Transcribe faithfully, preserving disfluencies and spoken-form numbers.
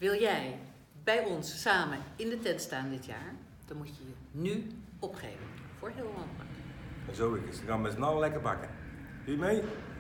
Wil jij bij ons samen in de tent staan dit jaar? Dan moet je je nu opgeven voor heel Holland Park. En zo is het. Dan gaan we met z'n allen lekker bakken. Doe je mee?